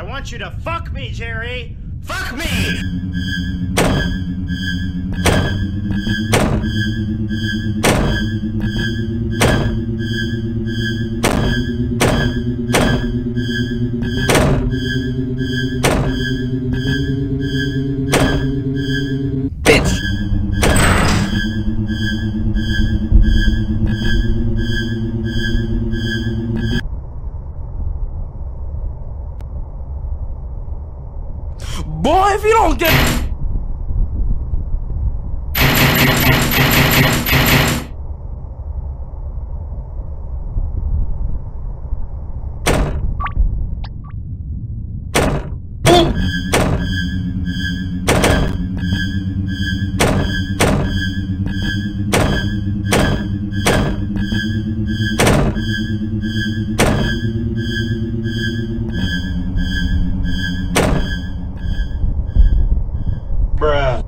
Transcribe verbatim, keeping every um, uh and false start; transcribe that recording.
want you to fuck me, Jerry! Fuck me! Bitch! Boy, if you don't get... Bruh.